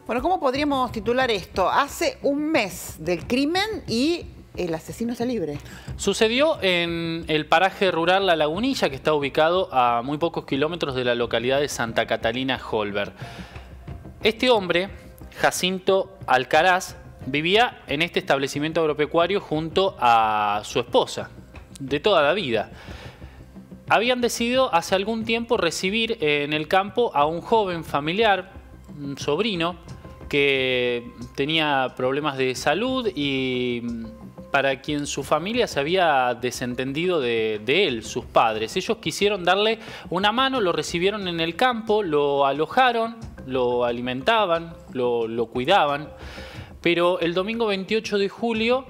Bueno, ¿cómo podríamos titular esto? Hace un mes del crimen y el asesino está libre. Sucedió en el paraje rural La Lagunilla, que está ubicado a muy pocos kilómetros de la localidad de Santa Catalina Holber. Este hombre, Jacinto Alcaraz, vivía en este establecimiento agropecuario junto a su esposa, de toda la vida. Habían decidido hace algún tiempo recibir en el campo a un joven familiar, un sobrino, que tenía problemas de salud y para quien su familia se había desentendido de él, sus padres. Ellos quisieron darle una mano, lo recibieron en el campo, lo alojaron, lo alimentaban, lo cuidaban. Pero el domingo 28 de julio,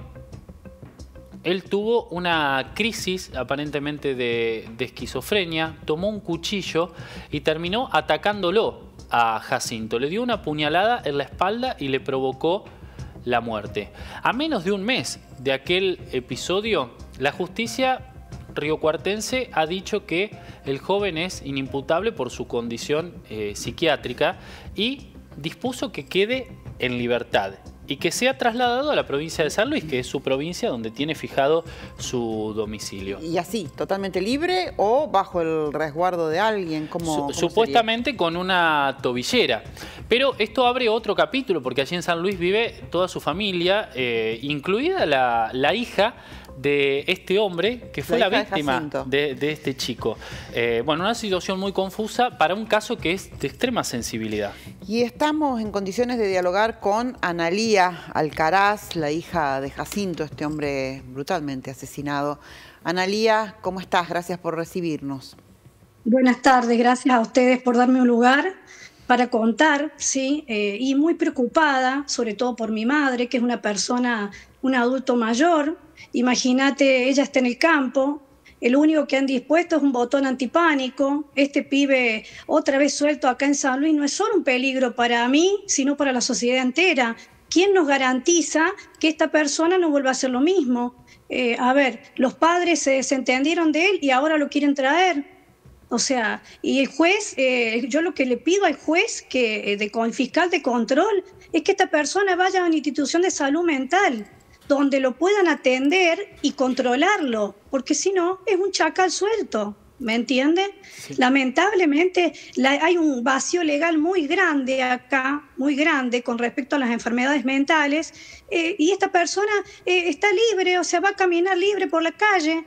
él tuvo una crisis aparentemente de esquizofrenia, tomó un cuchillo y terminó atacándolo a Jacinto. Le dio una puñalada en la espalda y le provocó la muerte. A menos de un mes de aquel episodio, la justicia riocuartense ha dicho que el joven es inimputable por su condición psiquiátrica y dispuso que quede en libertad y que sea trasladado a la provincia de San Luis, que es su provincia donde tiene fijado su domicilio. ¿Y así, totalmente libre o bajo el resguardo de alguien? ¿Cómo supuestamente sería? Con una tobillera. Pero esto abre otro capítulo, porque allí en San Luis vive toda su familia, incluida la hija de este hombre que fue la víctima de este chico. Bueno, una situación muy confusa para un caso que es de extrema sensibilidad. Y estamos en condiciones de dialogar con Analía Alcaraz, la hija de Jacinto, este hombre brutalmente asesinado. Analía, ¿cómo estás? Gracias por recibirnos. Buenas tardes, gracias a ustedes por darme un lugar para contar, ¿sí? Y muy preocupada, sobre todo por mi madre, que es una persona, un adulto mayor. Imagínate, ella está en el campo, el único que han dispuesto es un botón antipánico. Este pibe otra vez suelto acá en San Luis no es solo un peligro para mí, sino para la sociedad entera. ¿Quién nos garantiza que esta persona no vuelva a hacer lo mismo? A ver, los padres se desentendieron de él y ahora lo quieren traer. O sea, y el juez, yo lo que le pido al juez, el fiscal de control, es que esta persona vaya a una institución de salud mental, donde lo puedan atender y controlarlo, porque si no, es un chacal suelto, ¿me entiende? Sí. Lamentablemente hay un vacío legal muy grande acá, muy grande con respecto a las enfermedades mentales, y esta persona está libre, o sea, va a caminar libre por la calle.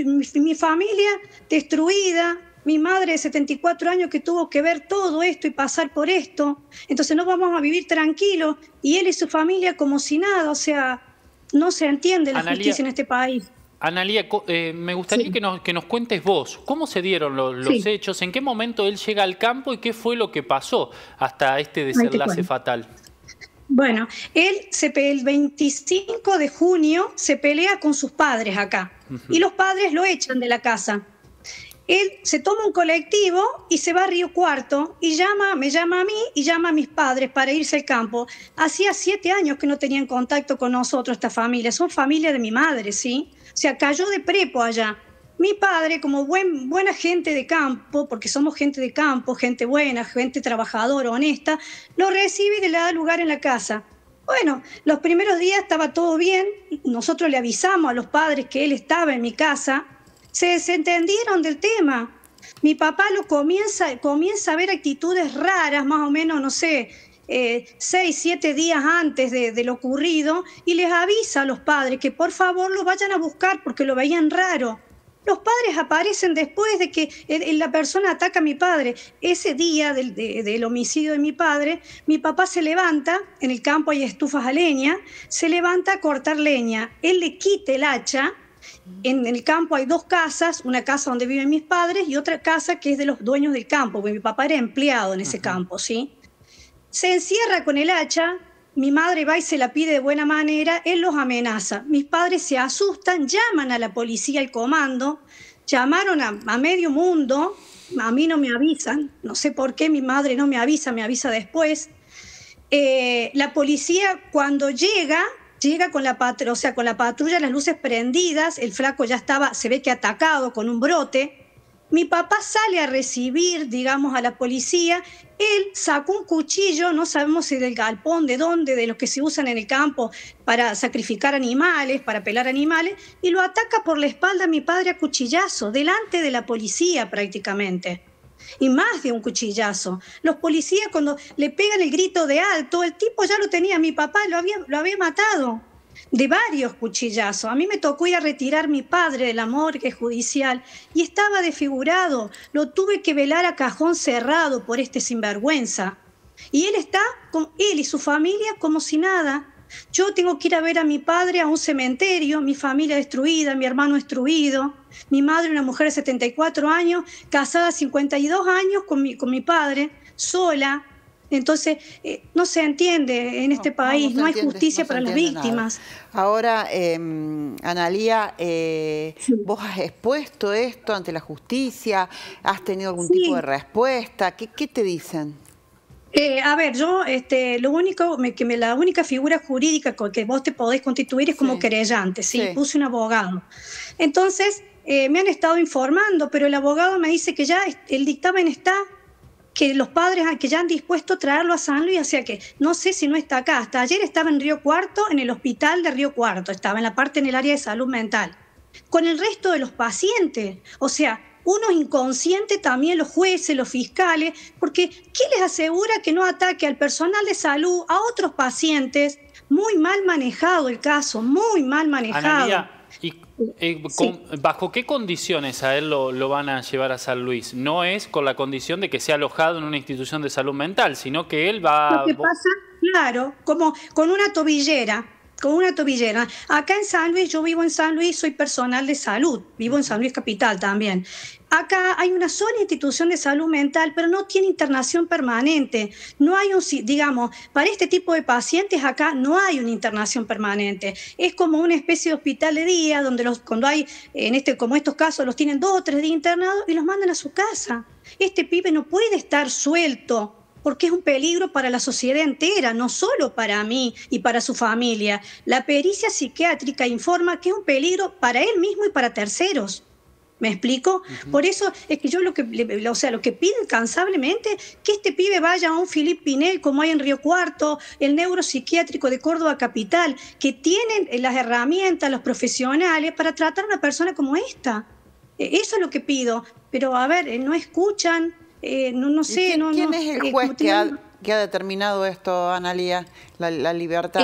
Mi familia destruida, mi madre de 74 años que tuvo que ver todo esto y pasar por esto, entonces no vamos a vivir tranquilos, y él y su familia como si nada, o sea, no se entiende la justicia en este país. Analía, me gustaría que nos cuentes vos, ¿cómo se dieron los hechos? ¿En qué momento él llega al campo y qué fue lo que pasó hasta este desenlace fatal? Bueno, él el 25 de junio se pelea con sus padres acá y los padres lo echan de la casa. Él se toma un colectivo y se va a Río Cuarto y me llama a mí y llama a mis padres para irse al campo. Hacía 7 años que no tenían contacto con nosotros esta familia. Son familia de mi madre, ¿sí? O sea, cayó de prepo allá. Mi padre, como buena gente de campo, porque somos gente de campo, gente buena, gente trabajadora, honesta, lo recibe y le da lugar en la casa. Bueno, los primeros días estaba todo bien. Nosotros le avisamos a los padres que él estaba en mi casa. Se desentendieron del tema. Mi papá comienza a ver actitudes raras, más o menos, no sé, 6, 7 días antes de lo ocurrido, y les avisa a los padres que por favor lo vayan a buscar porque lo veían raro. Los padres aparecen después de que la persona ataca a mi padre. Ese día del homicidio de mi padre, mi papá se levanta, en el campo hay estufas a leña, se levanta a cortar leña. Él le quita el hacha. En el campo hay 2 casas, una casa donde viven mis padres y otra casa que es de los dueños del campo, porque mi papá era empleado en ese campo, ¿sí? Se encierra con el hacha, mi madre va y se la pide de buena manera, él los amenaza. Mis padres se asustan, llaman a la policía, al comando, llamaron a medio mundo, a mí no me avisan, no sé por qué mi madre no me avisa después. La policía cuando llega con la patrulla, las luces prendidas, el flaco ya estaba, se ve que atacado con un brote. Mi papá sale a recibir, digamos, a la policía. Él sacó un cuchillo, no sabemos si del galpón, de dónde, de los que se usan en el campo para sacrificar animales, para pelar animales, y lo ataca por la espalda a mi padre a cuchillazo, delante de la policía prácticamente. Y más de un cuchillazo. Los policías, cuando le pegan el grito de alto, el tipo ya lo tenía, mi papá lo había matado de varios cuchillazos. A mí me tocó ir a retirar a mi padre de la morgue judicial y estaba desfigurado. Lo tuve que velar a cajón cerrado por este sinvergüenza. Y él está, con él y su familia, como si nada. Yo tengo que ir a ver a mi padre a un cementerio, mi familia destruida, mi hermano destruido, mi madre, una mujer de 74 años, casada 52 años con mi padre, sola. Entonces, no se entiende en este país, no hay justicia para las víctimas. Ahora, Analía, ¿vos has expuesto esto ante la justicia? ¿Has tenido algún tipo de respuesta? ¿Qué te dicen? A ver, yo lo único la única figura jurídica con que vos te podés constituir es como querellante, ¿sí? Puse un abogado. Entonces, me han estado informando, pero el abogado me dice que ya el dictamen está, que los padres que ya han dispuesto a traerlo a San Luis, o sea que no sé si no está acá. Hasta ayer estaba en Río Cuarto, en el hospital de Río Cuarto, estaba en el área de salud mental, con el resto de los pacientes. O sea, unos inconscientes también, los jueces, los fiscales, porque ¿qué les asegura que no ataque al personal de salud, a otros pacientes? Muy mal manejado el caso, muy mal manejado. Analía, ¿bajo qué condiciones a él lo van a llevar a San Luis? No es con la condición de que sea alojado en una institución de salud mental, sino que él va... Lo que pasa, claro, como con una tobillera. Con una tobillera. Acá en San Luis, yo vivo en San Luis, soy personal de salud, vivo en San Luis Capital también. Acá hay una sola institución de salud mental, pero no tiene internación permanente. No hay digamos, para este tipo de pacientes acá no hay una internación permanente. Es como una especie de hospital de día, donde cuando hay, como estos casos, los tienen 2 o 3 días internados y los mandan a su casa. Este pibe no puede estar suelto, porque es un peligro para la sociedad entera, no solo para mí y para su familia. La pericia psiquiátrica informa que es un peligro para él mismo y para terceros. ¿Me explico? Por eso es que yo lo que pido incansablemente que este pibe vaya a un Philippe Pinel como hay en Río Cuarto, el neuropsiquiátrico de Córdoba Capital, que tienen las herramientas, los profesionales para tratar a una persona como esta. Eso es lo que pido. Pero a ver, no escuchan. No sé. ¿Quién es el juez que ha determinado esto, Analía, la libertad?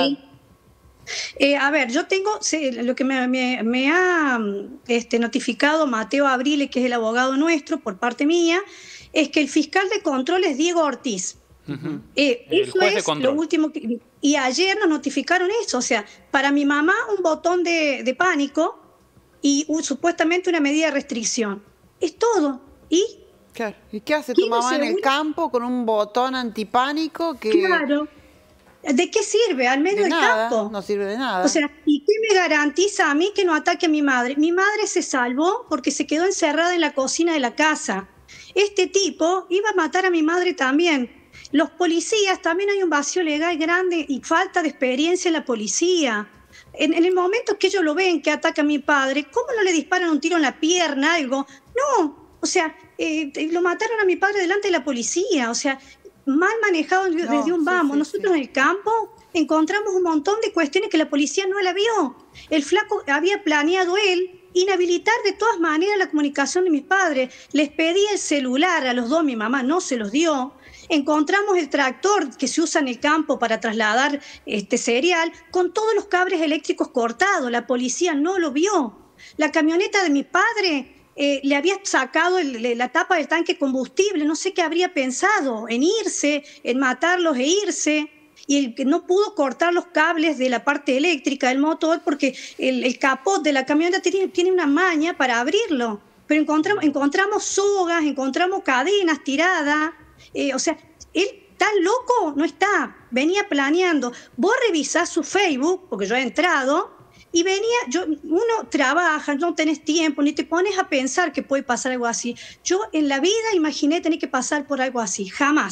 A ver, yo tengo lo que me ha notificado Mateo Abrile, que es el abogado nuestro, por parte mía, es que el fiscal de control es Diego Ortiz. Eso es lo último y ayer nos notificaron eso. O sea, para mi mamá un botón de pánico y supuestamente una medida de restricción. Es todo. Claro. ¿Y qué hace tu mamá en el campo con un botón antipánico? Claro. ¿De qué sirve? Al medio del campo. No sirve de nada. O sea, ¿y qué me garantiza a mí que no ataque a mi madre? Mi madre se salvó porque se quedó encerrada en la cocina de la casa. Este tipo iba a matar a mi madre también. Los policías, también hay un vacío legal grande y falta de experiencia en la policía. En el momento que ellos lo ven que ataca a mi padre, ¿cómo no le disparan un tiro en la pierna, algo? No. O sea, lo mataron a mi padre delante de la policía, o sea, mal manejado desde un vamos. Nosotros en el campo encontramos un montón de cuestiones que la policía no la vio. El flaco había planeado él inhabilitar de todas maneras la comunicación de mis padres. Les pedí el celular a los dos, mi mamá no se los dio. Encontramos el tractor que se usa en el campo para trasladar cereal con todos los cables eléctricos cortados. La policía no lo vio. La camioneta de mi padre... le había sacado la tapa del tanque de combustible, no sé qué habría pensado, en irse, en matarlos e irse, y el que no pudo cortar los cables de la parte eléctrica del motor porque el capot de la camioneta tiene una maña para abrirlo, pero encontramos sogas, encontramos cadenas tiradas, o sea, él tan loco no está, venía planeando. Vos revisás su Facebook, porque yo he entrado, y uno trabaja, no tenés tiempo, ni te pones a pensar que puede pasar algo así. Yo en la vida imaginé tener que pasar por algo así, jamás.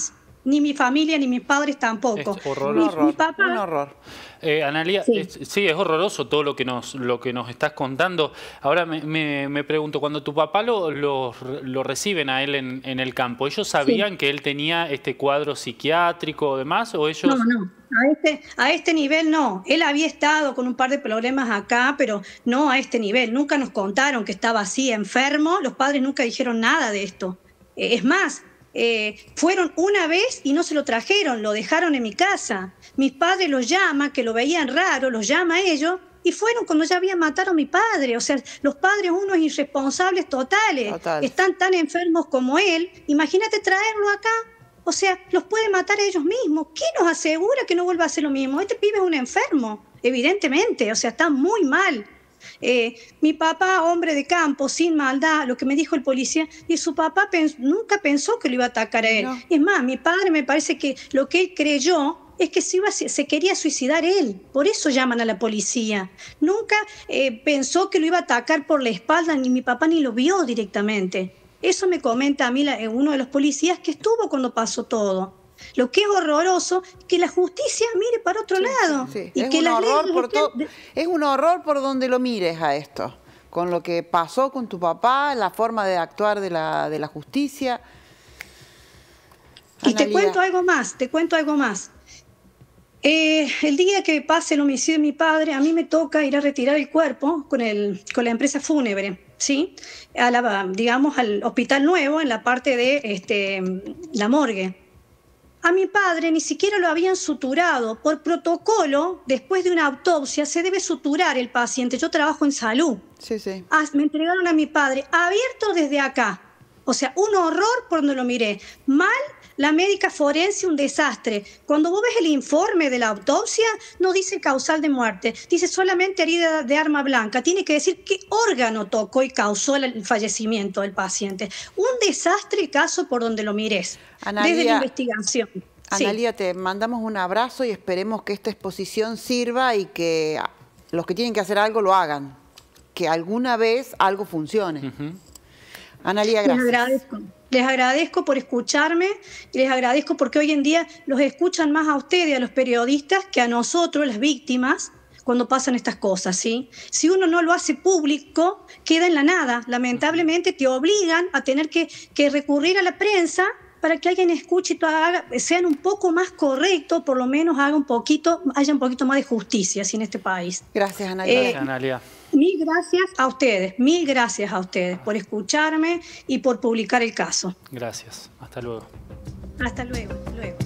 ni mi familia, ni mis padres tampoco. Es horroroso. Mi papá, un horror. Analía, sí, es horroroso todo lo que nos estás contando. Ahora me pregunto, cuando tu papá lo reciben a él en el campo, ¿ellos sabían que él tenía este cuadro psiquiátrico o demás? ¿O ellos... No. A este nivel no. Él había estado con un par de problemas acá, pero no a este nivel. Nunca nos contaron que estaba así enfermo. Los padres nunca dijeron nada de esto. Es más, fueron una vez y no se lo trajeron, lo dejaron en mi casa. Mis padres los llaman, que lo veían raro, los llama a ellos, y fueron cuando ya habían matado a mi padre. O sea, los padres, unos irresponsables totales, están tan enfermos como él. Imagínate traerlo acá. O sea, los puede matar a ellos mismos. ¿Quién nos asegura que no vuelva a hacer lo mismo? Este pibe es un enfermo, evidentemente. O sea, está muy mal. Mi papá, hombre de campo, sin maldad, lo que me dijo el policía, y su papá nunca pensó que lo iba a atacar a él. No. Es más, mi padre me parece que lo que él creyó es que se quería suicidar él. Por eso llaman a la policía. Nunca pensó que lo iba a atacar por la espalda, ni mi papá ni lo vio directamente. Eso me comenta a mí uno de los policías que estuvo cuando pasó todo. Lo que es horroroso es que la justicia mire para otro lado. Sí. Y es, que un horror por es un horror por donde lo mires a esto. Con lo que pasó con tu papá, la forma de actuar de la justicia. Y te cuento algo más, el día que pase el homicidio de mi padre, a mí me toca ir a retirar el cuerpo con la empresa fúnebre, ¿sí? Digamos al hospital nuevo, en la parte de la morgue. A mi padre ni siquiera lo habían suturado. Por protocolo, después de una autopsia, se debe suturar el paciente. Yo trabajo en salud. Sí. Me entregaron a mi padre abierto desde acá. O sea, un horror por donde lo miré. Mal, la médica forense, un desastre. Cuando vos ves el informe de la autopsia, no dice causal de muerte. Dice solamente herida de arma blanca. Tiene que decir qué órgano tocó y causó el fallecimiento del paciente. Un desastre el caso por donde lo mires. Analía, desde la investigación. Analía, te mandamos un abrazo y esperemos que esta exposición sirva y que los que tienen que hacer algo lo hagan. Que alguna vez algo funcione. Analía, gracias. Les agradezco por escucharme y les agradezco porque hoy en día los escuchan más a ustedes, a los periodistas, que a nosotros, las víctimas, cuando pasan estas cosas, ¿sí? Si uno no lo hace público, queda en la nada. Lamentablemente te obligan a tener que recurrir a la prensa para que alguien escuche y sean un poco más correctos, por lo menos haya un poquito más de justicia en este país. Gracias, Analía. Gracias, Analía. Mil gracias a ustedes por escucharme y por publicar el caso. Gracias, hasta luego. Hasta luego.